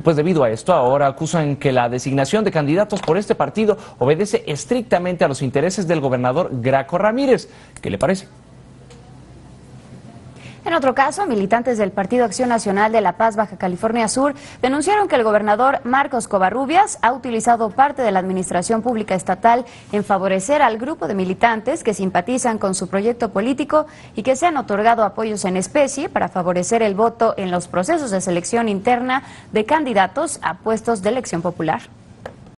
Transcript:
pues debido a esto ahora acusan que la designación de candidatos por este partido obedece estrictamente a los intereses del gobernador Graco Ramírez. ¿Qué le parece? En otro caso, militantes del Partido Acción Nacional de La Paz, Baja California Sur, denunciaron que el gobernador Marcos Covarrubias ha utilizado parte de la administración pública estatal en favorecer al grupo de militantes que simpatizan con su proyecto político y que se han otorgado apoyos en especie para favorecer el voto en los procesos de selección interna de candidatos a puestos de elección popular.